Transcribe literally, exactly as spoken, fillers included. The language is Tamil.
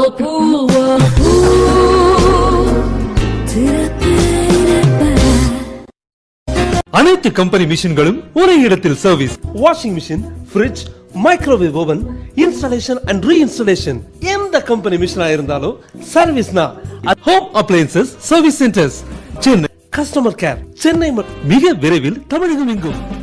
Whirlpool, Whirlpool. அனைத்து கம்பெனி மிஷின்களும் ஒரே இடத்தில் service. Washing machine, fridge, microwave oven, installation and reinstallation எந்த கம்பெனி மிஷினா இருந்தாலும் சர்வீஸ்னா home appliances service centres Chennai. Customer care Chennai மிக விரைவில் தமிழகம் எங்கும்.